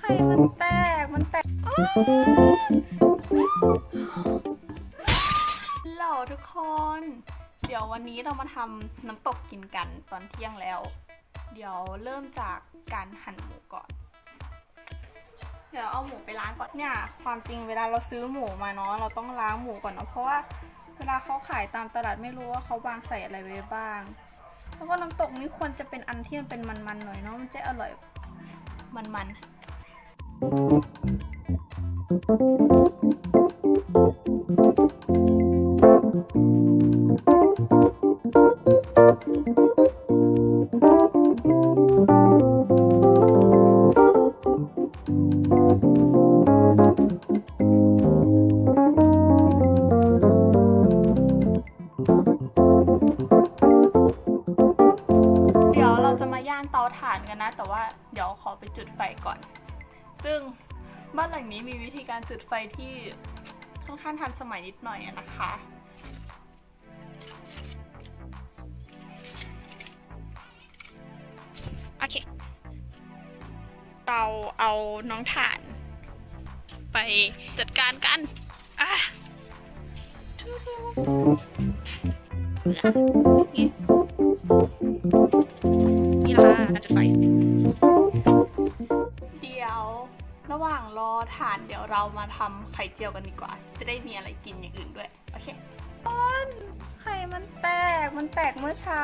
มันแตกเหล่าทุกคนเดี๋ยววันนี้เรามาทำน้ำตกกินกันตอนเที่ยงแล้วเดี๋ยวเริ่มจากการหั่นหมูก่อนเดี๋ยวเอาหมูไปล้างก่อนเนี่ยความจริงเวลาเราซื้อหมูมาเนาะเราต้องล้างหมูก่อนเนาะเพราะว่าเวลาเขาขายตามตลาดไม่รู้ว่าเขาวางใส่อะไรไว้บ้างแล้วก็น้ำตกนี้ควรจะเป็นอันที่มันเป็นมันๆหน่อยเนาะมันจะอร่อยมันๆเราจะมาย่างเตาถ่านกันนะแต่ว่าเดี๋ยวขอไปจุดไฟก่อนซึ่งบ้านหลังนี้มีวิธีการจุดไฟที่ค่อนข้างทันสมัยนิดหน่อยนะคะโอเคเราเอาน้องถ่านไปจัดการกันนี่นะคะการจุดไฟเดี๋ยวระหว่างรอถ่านเดี๋ยวเรามาทำไข่เจียวกันดีกว่าจะได้มีอะไรกินอย่างอื่นด้วยโอเคไข่มันแตกเมื่อเช้า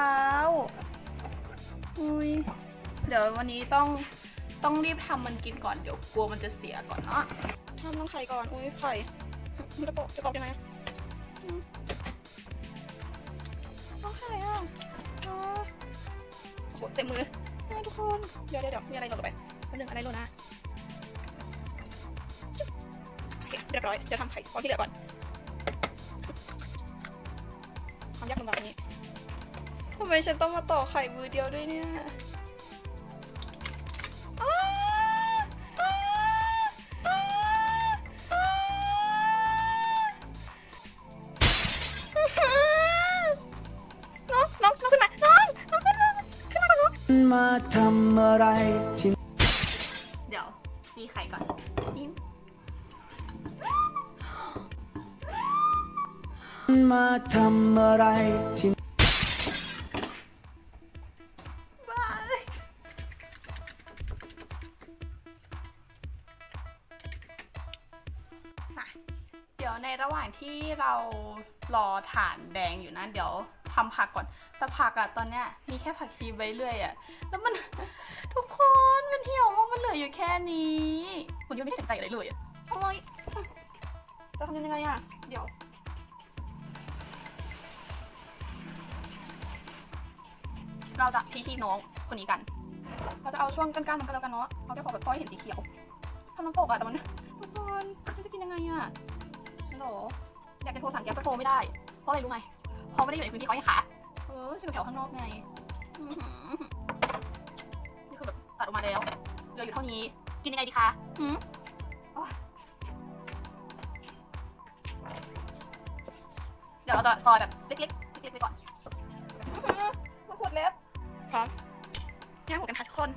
อุ้ยเดี๋ยววันนี้ต้องรีบทำมันกินก่อนเดี๋ยวกลัวมันจะเสียก่อนเนาะทำน้ำไข่ก่อนอุ้ยไข่มันจะปอกยังไงเอาไข่โหเต็มมือทุกคนเดี๋ยวมีอะไรหล่นลงไป1อะไรหล่นนะโอเคเรียบร้อยจะทำไข่ก้อนที่เหลือก่อนความยากลำบากนี้ทำไมฉันต้องมาต่อไข่มือเดียวด้วยเนี่ยมาทำอะไรที่เดี๋ยวตีไข่ก่อนมาทำอะไรที่บ้าเดี๋ยวในระหว่างที่เรารอถ่านแดงอยู่นะเดี๋ยวทำผักก่อนแต่ผักอะตอนเนี้ยมีแค่ผักชีใบเลื่อยอะแล้วมันทุกคนมันเหี่ยวมากมันเหลืออยู่แค่นี้ผมยังไม่ได้สนใจอะไรเลยอะโอ้ยจะทำยังไงอะเดี๋ยวเราจะพีชีน้องคนนี้กันเราจะเอาช่วงก้านๆมันก็แล้วกันเนาะเอาแค่พอแบบพอให้เห็นสีเขียวทำน้ำตกอะแต่มันทุกคนฉันจะกินยังไงอะฮัลโหลอยากจะโทรสั่งแก๊ปก็โทรไม่ได้เพราะอะไรรู้ไหมเพราะไม่ได้อยู่ในพื้นที่เขาให้ขาชื่อแถวข้างนอกไงนี่คือแบบตัดออกมาแล้วเหลืออยู่เท่านี้กินยังไงดีคะเดี๋ยวเราจะซอยแบบเล็กๆไปก่อนมาขูดเล็บพร้อมย่างหมูกันค่ะทุกคน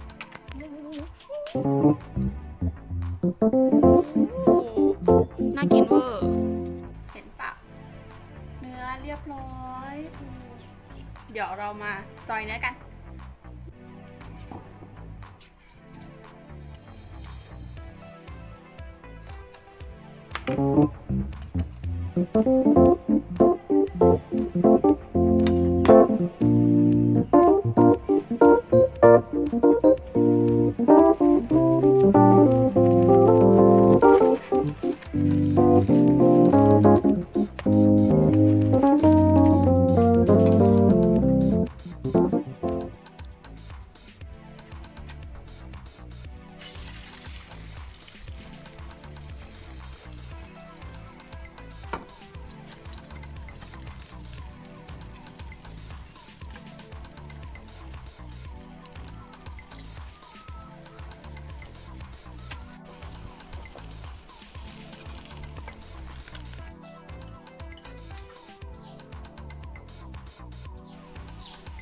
น่ากินเวอร์เห็นปะเนื้อเรียบร้อยเดี๋ยวเรามาซอยเนื้อกัน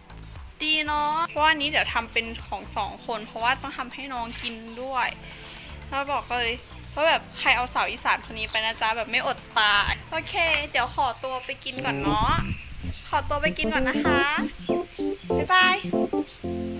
ดีเนาะเพราะว่านี้เดี๋ยวทำเป็นของ2 คนเพราะว่าต้องทำให้น้องกินด้วยเราบอกเลยว่าแบบใครเอาสาวอีสานคนนี้ไปนะจ๊ะแบบไม่อดตายโอเคเดี๋ยวขอตัวไปกินก่อนเนาะขอตัวไปกินก่อนนะคะบ๊ายบาย